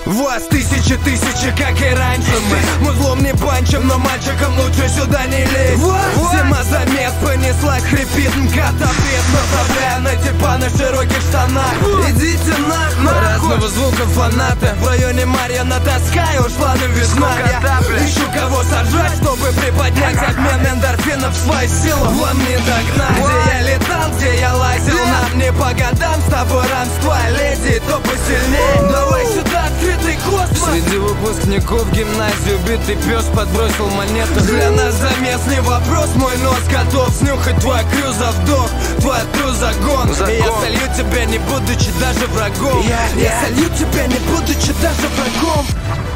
Вас тысячи, как и раньше. Мы злом не панчим, но мальчикам лучше сюда не лезть. Зима замес понесла, хрипит МК-табет. Наставляю на типа на широких штанах. Идите нахуй. Разного звука фанаты. В районе Марья натаскаю, ушла на весна. Ищу кого сажать, чтобы приподнять обмен эндорфинов в свои силы. Вам не догнать. Где я летал, где я лазил, нам не по годам. С тобой рамство, леди, то посильнее. Давай сюда, открытый космос. Среди выпускников гимназию битый пес подбросил монету. Для нас замес не вопрос, мой нос готов снюхать твой крю за вдох, твой тру за гон. Я солью тебя, не будучи даже врагом. Я солью тебя, не будучи даже врагом.